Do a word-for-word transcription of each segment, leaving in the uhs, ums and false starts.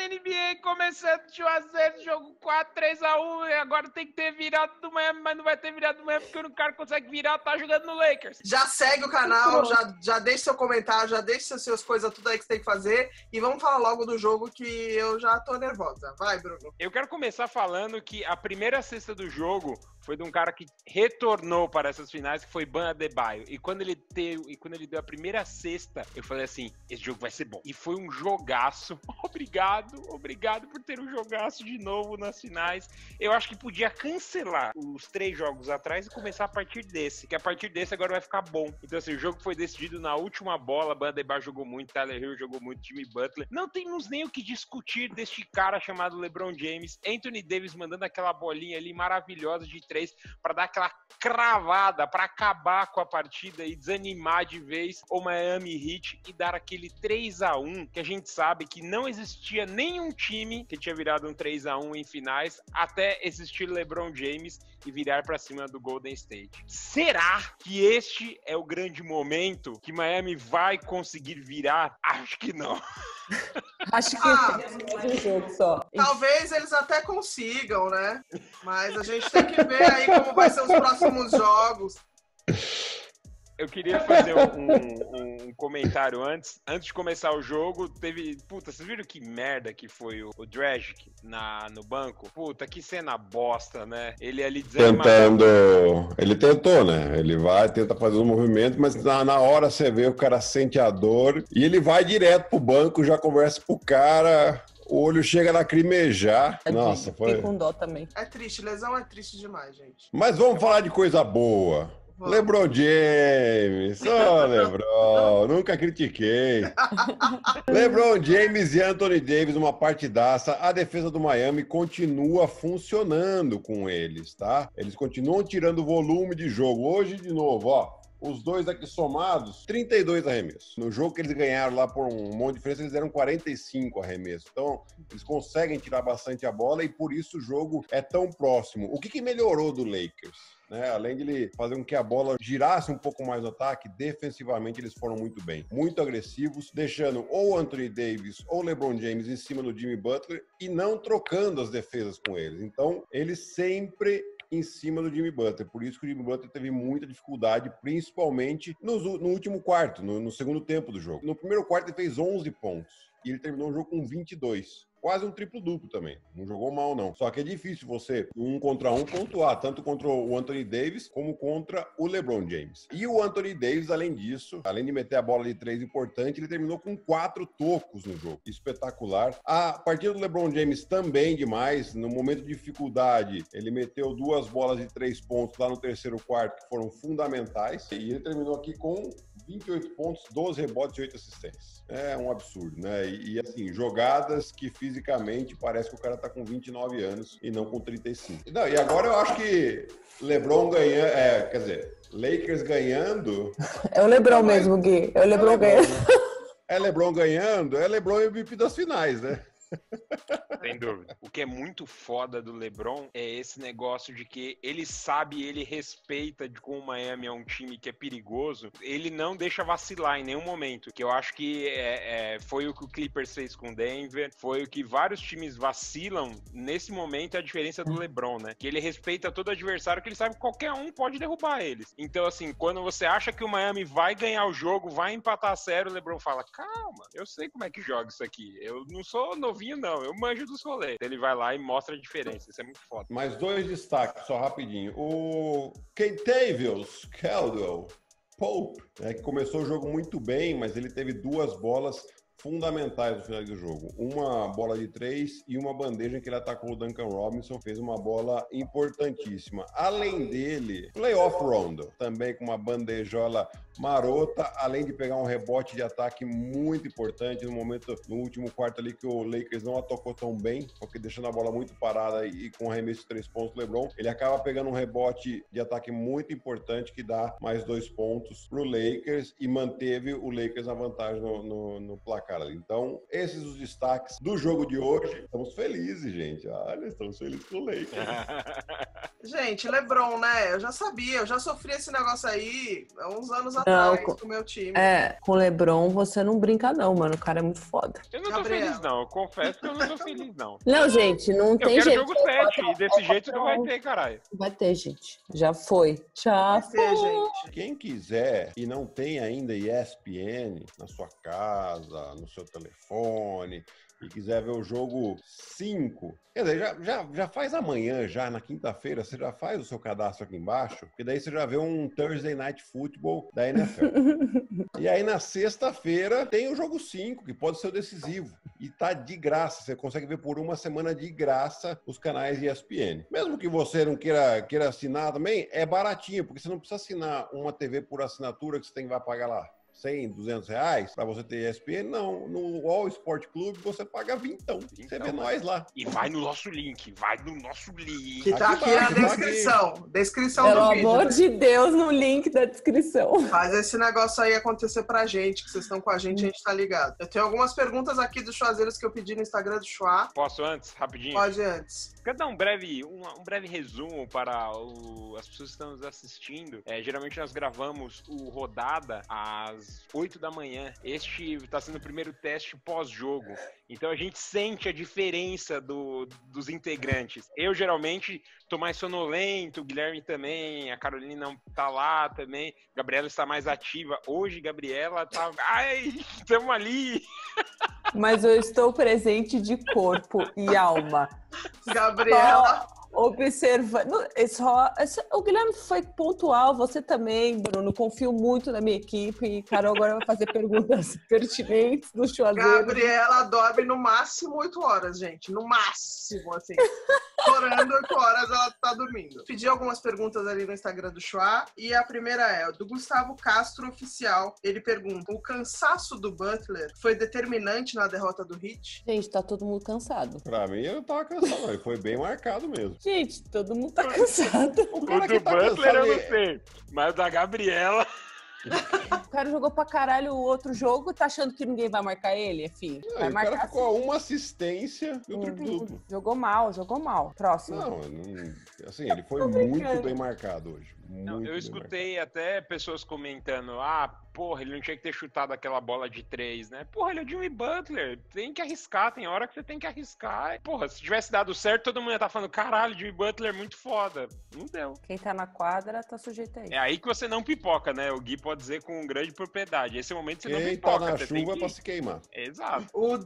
N B A começando de um a zero, jogo quatro, três a um, e agora tem que ter virado do Miami, mas não vai ter virado do Miami porque o cara consegue virar, tá jogando no Lakers. Já segue o canal, já, já deixa seu comentário, já deixa suas coisas tudo aí que você tem que fazer e vamos falar logo do jogo que eu já tô nervosa. Vai, Bruno. Eu quero começar falando que a primeira cesta do jogo foi de um cara que retornou para essas finais, que foi Bam Adebayo. E quando ele teve, e quando ele deu a primeira cesta, eu falei assim, esse jogo vai ser bom. E foi um jogaço. Obrigado, obrigado por ter um jogaço de novo nas finais. Eu acho que podia cancelar os três jogos atrás e começar a partir desse, que a partir desse agora vai ficar bom. Então assim, o jogo foi decidido na última bola, Bam Adebayo jogou muito, Tyler Herro jogou muito, Jimmy Butler. Não temos nem o que discutir deste cara chamado LeBron James. Anthony Davis mandando aquela bolinha ali maravilhosa de para dar aquela cravada, para acabar com a partida e desanimar de vez o Miami Heat e dar aquele três a um, que a gente sabe que não existia nenhum time que tinha virado um três a um em finais, até existir LeBron James e virar para cima do Golden State. Será que este é o grande momento que Miami vai conseguir virar? Acho que não. Acho que ah, é um jogo só. Talvez eles até consigam, né? Mas a gente tem que ver aí como vai ser os próximos jogos. Eu queria fazer um, um, um comentário antes. Antes de começar o jogo, teve... Puta, vocês viram que merda que foi o, o Dragic na, no banco? Puta, que cena bosta, né? Ele ali dizendo... Tentando... Ele tentou, né? Ele vai, tenta fazer um movimento, mas na, na hora você vê o cara sente a dor e ele vai direto pro banco, já conversa pro cara... O olho chega a lacrimejar. É Nossa, de, foi... com dó também. É triste, lesão é triste demais, gente. Mas vamos falar de coisa boa. Vamos. LeBron James. Ô, oh, LeBron, nunca critiquei. LeBron James e Anthony Davis, uma partidaça. A defesa do Miami continua funcionando com eles, tá? Eles continuam tirando volume de jogo. Hoje, de novo, ó. Os dois aqui somados, trinta e dois arremessos. No jogo que eles ganharam lá por um monte de diferença, eles deram quarenta e cinco arremessos. Então, eles conseguem tirar bastante a bola e por isso o jogo é tão próximo. O que, que melhorou do Lakers? Né? Além de ele fazer com que a bola girasse um pouco mais no ataque, defensivamente eles foram muito bem. Muito agressivos, deixando ou Anthony Davis ou LeBron James em cima do Jimmy Butler e não trocando as defesas com eles. Então, eles sempre... em cima do Jimmy Butler. Por isso que o Jimmy Butler teve muita dificuldade, principalmente no, no último quarto, no, no segundo tempo do jogo. No primeiro quarto ele fez onze pontos e ele terminou o jogo com vinte e dois. Quase um triplo-duplo também. Não jogou mal, não. Só que é difícil você, um contra um, pontuar, tanto contra o Anthony Davis como contra o LeBron James. E o Anthony Davis, além disso, além de meter a bola de três importante, ele terminou com quatro tocos no jogo. Espetacular. A partida do LeBron James também demais. No momento de dificuldade, ele meteu duas bolas de três pontos lá no terceiro quarto, que foram fundamentais. E ele terminou aqui com vinte e oito pontos, doze rebotes e oito assistências. É um absurdo, né? E, e assim, jogadas que fisicamente parece que o cara tá com vinte e nove anos e não com trinta e cinco. Não, e agora eu acho que LeBron ganhando, é, quer dizer, Lakers ganhando... É o LeBron mas... mesmo, Gui. É o LeBron, é LeBron ganhando. É LeBron ganhando, é LeBron M V P das finais, né? Sem dúvida. O que é muito foda do LeBron é esse negócio de que ele sabe, ele respeita de como o Miami é um time que é perigoso, ele não deixa vacilar em nenhum momento, que eu acho que é, é, foi o que o Clippers fez com o Denver, foi o que vários times vacilam nesse momento, é a diferença do LeBron, né? Que ele respeita todo adversário, que ele sabe que qualquer um pode derrubar eles. Então, assim, quando você acha que o Miami vai ganhar o jogo, vai empatar a sério, o LeBron fala, calma, eu sei como é que joga isso aqui, eu não sou novinho não, eu manjo dos rolês. Ele vai lá e mostra a diferença, isso é muito foda. Mais dois destaques, só rapidinho. O Kentavious Caldwell Pope, né, que começou o jogo muito bem, mas ele teve duas bolas fundamentais no final do jogo. Uma bola de três e uma bandeja que ele atacou o Duncan Robinson, fez uma bola importantíssima. Além dele, playoff Rondo, também com uma bandejola marota, além de pegar um rebote de ataque muito importante no momento, no último quarto ali que o Lakers não atacou tão bem, porque deixando a bola muito parada e com um arremesso de três pontos do LeBron, ele acaba pegando um rebote de ataque muito importante que dá mais dois pontos pro Lakers e manteve o Lakers na vantagem no, no, no placar Carolina. Então, esses os destaques do jogo de hoje. Estamos felizes, gente. Olha, estamos felizes com o Lakers. Gente, LeBron, né? Eu já sabia, eu já sofri esse negócio aí há uns anos Não, atrás com- com o meu time. É, com o LeBron você não brinca não, mano. O cara é muito foda. Eu não tô Gabriela. feliz, não. Eu confesso que eu não tô feliz, não. Não, gente, não Eu tem quero jeito. jogo sete, e desse jeito não vai ter, caralho. Vai ter, gente. Já foi. Já Vai ter, foi. gente. Quem quiser e não tem ainda E S P N na sua casa, no seu telefone, e quiser ver o jogo cinco, quer dizer, já, já, já faz amanhã, já na quinta-feira, você já faz o seu cadastro aqui embaixo, porque daí você já vê um Thursday Night Football da N F L. E aí na sexta-feira tem o jogo cinco, que pode ser o decisivo. E tá de graça, você consegue ver por uma semana de graça os canais E S P N. Mesmo que você não queira, queira assinar também, é baratinho, porque você não precisa assinar uma T V por assinatura que você tem que vai pagar lá cem, duzentos reais para você ter E S P N. Não, no All Sport Club você paga vintão. Você vê nós lá. E vai no nosso link, vai no nosso link. Que tá Aqui aqui na embaixo, tá descrição. Descrição Pelo do vídeo. amor né? de Deus, no link da descrição. Faz esse negócio aí acontecer pra gente, que vocês estão com a gente, a gente tá ligado. Eu tenho algumas perguntas aqui dos chuazeiros que eu pedi no Instagram do Chua. Posso antes, rapidinho? Pode antes. Quero dar um breve, um, um breve resumo para o- as pessoas que estão nos assistindo. É, geralmente nós gravamos o Rodada às oito da manhã. Este está sendo o primeiro teste pós-jogo. Então a gente sente a diferença do- dos integrantes. Eu geralmente tô mais sonolento, o Guilherme também, a Carolina não tá lá também, a Gabriela está mais ativa. Hoje, Gabriela tá... Ai, estamos ali! Mas eu estou presente de corpo e alma. Gabriela. Observando. É só, é só- o Guilherme foi pontual, você também, Bruno. Confio muito na minha equipe. E Carol agora vai fazer perguntas pertinentes do chuazeiro. Gabriela dorme no máximo oito horas, gente. No máximo, assim. Estourando oito horas, ela tá dormindo. Pedi algumas perguntas ali no Instagram do Chua. E a primeira é do Gustavo Castro Oficial. Ele pergunta: o cansaço do Butler foi determinante na derrota do Heat? Gente, tá todo mundo cansado. Pra mim, eu não tava cansado, ele foi bem marcado mesmo. Gente, todo mundo tá cansado. O O cara do que tá Butler cansado, eu não ele- sei, mas o da Gabriela... O cara jogou pra caralho o outro jogo, tá achando que ninguém vai marcar ele, enfim. Não, Vai o cara marcar ficou a uma assistência e o sim. triplo-duplo. Jogou mal, jogou mal. Próximo. Não, não, assim, ele foi muito bem marcado hoje. Não, Muito eu bem escutei até pessoas comentando, ah, porra, ele não tinha que ter chutado aquela bola de três, né? Porra, ele é o Jimmy Butler, tem que arriscar, tem hora que você tem que arriscar. Porra, se tivesse dado certo, todo mundo ia estar falando, caralho, Jimmy Butler é muito foda. Não deu. Quem tá na quadra tá sujeito a isso. É aí que você não pipoca, né? O Gui pode dizer com grande propriedade. Esse é o momento que você não Quem pipoca. tá na você tem chuva é que... pra se queimar. Exato. O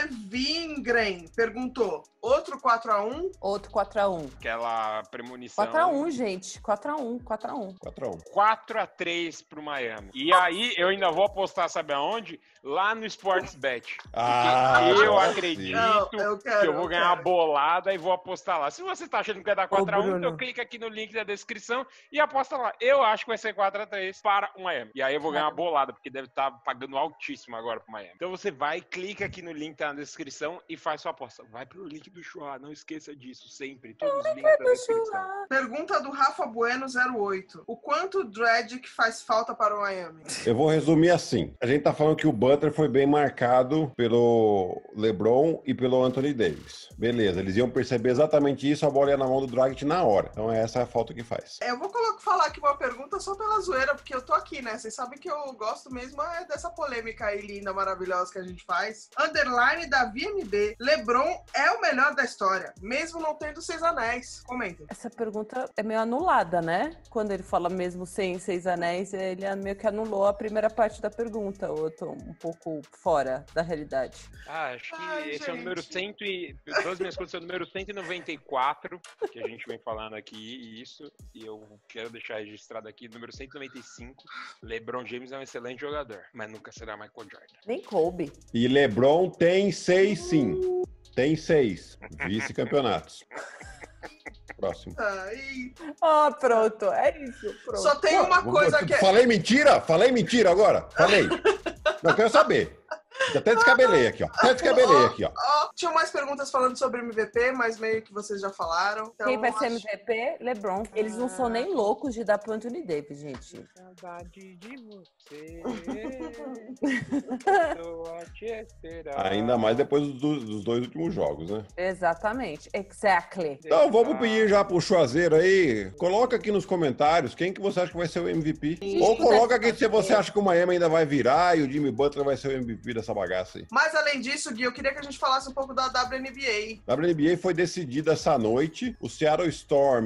Devingren perguntou: outro quatro a um? Outro quatro a um. Aquela premonição. quatro a um, gente. quatro a um, quatro a um. quatro a um. quatro a três pro Miami. E aí, eu ainda vou apostar, sabe aonde? Lá no Sportsbet. Ah, Porque eu agora acredito sim. Não, eu quero, que eu vou eu ganhar uma quero. bolada e vou apostar lá. Se você tá achando que vai dar quatro a um, Bruno. então clica aqui no link da descrição e aposta lá. Eu acho que vai ser quatro a três para o Miami. E aí eu vou ganhar uma bolada, porque deve estar pagando altíssimo agora pro Miami. Então você vai, clica aqui no link que tá na descrição e faz sua aposta. Vai pro link do Chua, não esqueça disso, sempre. Todos os links da descrição. Pergunta do Rafa Bueno zero oito. O quanto o Dredd faz falta para o Miami? Eu vou resumir assim. A gente tá falando que o Butler foi bem marcado pelo LeBron e pelo Anthony Davis. Beleza, eles iam perceber exatamente isso, a bola ia na mão do Dragic na hora. Então essa é a falta que faz. Eu vou colo- falar aqui uma pergunta só pela zoeira, porque eu tô aqui, né? Vocês sabem que eu gosto mesmo é dessa polêmica aí linda, maravilhosa que a gente faz. Underline da V M B. LeBron é o melhor da história, mesmo não tendo seis anéis. Comentem. Essa pergunta é meio anulada, né? Quando ele fala mesmo sem seis anéis, ele meio que anulou a primeira parte da pergunta. Ou eu tô um pouco fora da realidade. Ah, acho que Ai, esse é o número gente. cem e... Pelas minhas contas, é o número cento e noventa e quatro que a gente vem falando aqui, e isso. E eu quero deixar registrado aqui, número cento e noventa e cinco. LeBron James é um excelente jogador, mas nunca será Michael Jordan. Nem coube. E LeBron tem seis, sim. Tem seis vice-campeonatos. Próximo. Ai, Ah, pronto. É isso. Pronto. só tem uma Pô, coisa eu- que é. Falei mentira? Falei mentira agora? Falei. Não quero saber. Até descabelei aqui, ó. Até descabelei aqui, ó. Oh, oh, tinha mais perguntas falando sobre M V P, mas meio que vocês já falaram. Então Quem vai acho... ser M V P? LeBron. Eles não são nem loucos de dar pro Anthony Davis, gente. Saudade de você. Tô a te esperar. Ainda mais depois dos, dos dois últimos jogos, né? Exatamente. Exactly. Então, vamos pedir já pro Chuazeiro aí. Coloca aqui nos comentários quem que você acha que vai ser o M V P. Ou coloca aqui se você acha que o Miami ainda vai virar e o Jimmy Butler vai ser o M V P dessa bagaça aí. Mas além disso, Gui, eu queria que a gente falasse um pouco da W N B A. A W N B A foi decidida essa noite. O Seattle Storm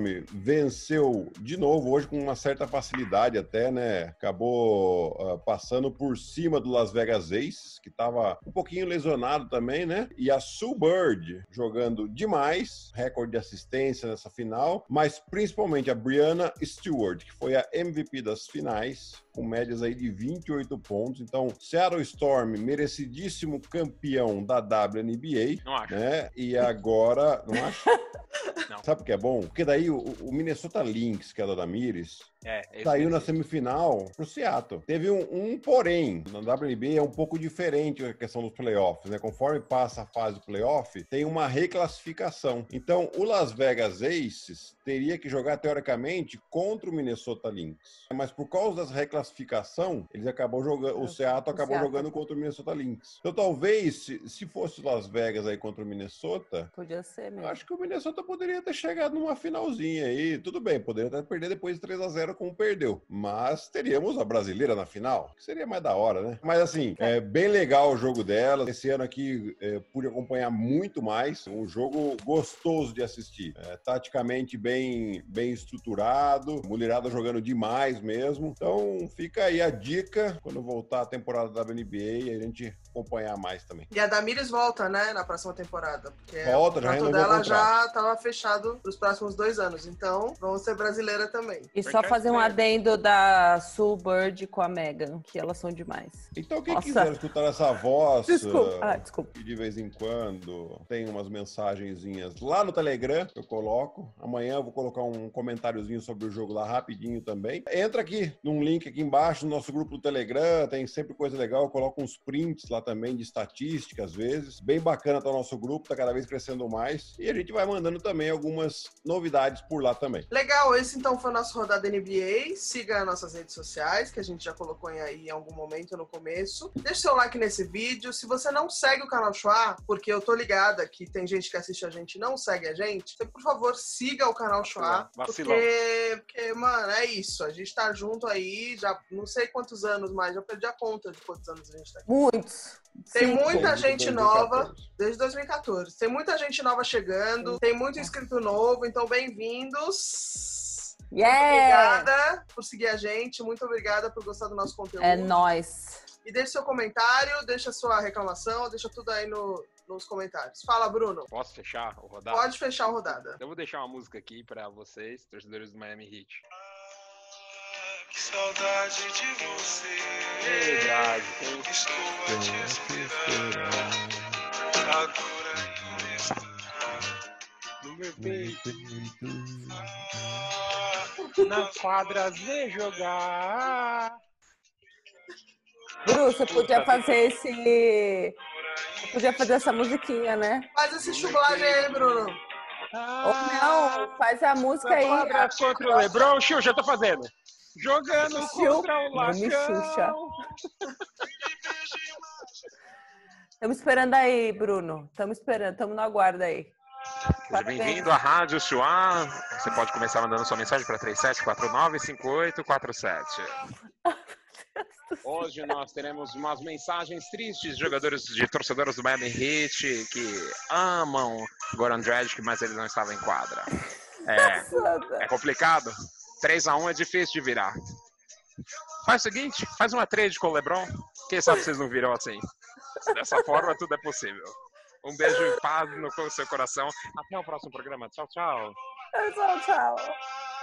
venceu de novo hoje com uma certa facilidade até, né? Acabou uh, passando por cima do Las Vegas Aces, que estava um pouquinho lesionado também, né? E a Sue Bird jogando demais, recorde de assistência nessa final, mas principalmente a Brianna Stewart, que foi a M V P das finais, com médias aí de vinte e oito pontos. Então, Seattle Storm, merecidíssimo campeão da W N B A. Não acho. Né? E agora... Não acho? Não. Sabe o que é bom? Porque daí o, o Minnesota Lynx, que é da Damiris, É, esse saiu na mesmo. semifinal pro Seattle. Teve um, um porém. Na W N B A é um pouco diferente a questão dos playoffs, né? Conforme passa a fase do playoff, tem uma reclassificação. Então, o Las Vegas Aces teria que jogar, teoricamente, contra o Minnesota Lynx. Mas por causa das reclassificação, eles acabou jogando, o Seattle acabou Seattle. jogando contra o Minnesota Lynx. Então, talvez, se, se fosse Las Vegas aí contra o Minnesota, Podia ser mesmo. acho que o Minnesota poderia ter chegado numa finalzinha aí. Tudo bem, poderia até perder depois de três a zero como perdeu. Mas teríamos a brasileira na final, que seria mais da hora, né? Mas assim, é bem legal o jogo dela. Esse ano aqui é, pude acompanhar muito mais. Um jogo gostoso de assistir. É, taticamente bem, bem estruturado. Mulherada jogando demais mesmo. Então fica aí a dica quando voltar a temporada da W N B A e a gente acompanhar mais também. E a Damiris volta, né, na próxima temporada. Porque Volta, o já contrato renovou o dela contrato. já estava fechado para os próximos dois anos. Então, vamos ser brasileira também. E só fazer um adendo da Sue Bird com a Megan, que elas são demais. Então quem Nossa. quiser escutar essa voz... Desculpa. ah, Ah, desculpa. E de vez em quando tem umas mensagenzinhas lá no Telegram que eu coloco. Amanhã eu vou colocar um comentáriozinho sobre o jogo lá rapidinho também. Entra aqui num link aqui embaixo no nosso grupo do Telegram, tem sempre coisa legal. Eu coloco uns prints lá também de estatística às vezes. Bem bacana tá o nosso grupo, tá cada vez crescendo mais. E a gente vai mandando também algumas novidades por lá também. Legal, esse então foi o nosso Rodada N B A. Siga as nossas redes sociais, que a gente já colocou aí em algum momento no começo. Deixe seu like nesse vídeo. Se você não segue o canal Chua, porque eu tô ligada que tem gente que assiste a gente e não segue a gente, então, por favor, siga o canal Chua. Vacilão. Porque, porque, mano, é isso. A gente tá junto aí, já não sei quantos anos mais, já perdi a conta de quantos anos a gente tá aqui. Muitos. Tem Sim. muita Desde gente dois mil e nova, quatorze. desde dois mil e quatorze. Tem muita gente nova chegando, tem muito inscrito novo, então bem-vindos. Yeah! Obrigada por seguir a gente, muito obrigada por gostar do nosso conteúdo. É nóis. E deixe seu comentário, deixa sua reclamação, deixa tudo aí no, nos comentários. Fala, Bruno. Posso fechar o rodado? Pode fechar a rodada. Eu vou deixar uma música aqui pra vocês, torcedores do Miami Heat. Que saudade de você. Verdade. Tem... Estou a te esperar. A dor ainda está No meu peito, na quadra ver jogar. Bru, você podia fazer esse... Você podia fazer essa musiquinha, né? Faz esse chublagem aí, Bruno. Ou não, faz a música aí. Quadra contra o LeBron. Xiu, já tô fazendo. Jogando Xiu. contra o Não me xuxa. Lacão. Estamos esperando aí, Bruno. Estamos esperando, estamos no aguardo aí. Seja bem-vindo à Rádio Chua. Você pode começar mandando sua mensagem para três sete quatro nove cinco oito quatro sete. Hoje nós teremos umas mensagens tristes de jogadores, de torcedores do Miami Heat que amam Goran Dragic, mas ele não estava em quadra. É, é complicado. três a um é difícil de virar. Faz o seguinte, faz uma trade com o LeBron. Quem sabe vocês não viram assim. Dessa forma tudo é possível. Um beijo em paz no seu coração. Até o próximo programa. Tchau, tchau. Tchau, tchau.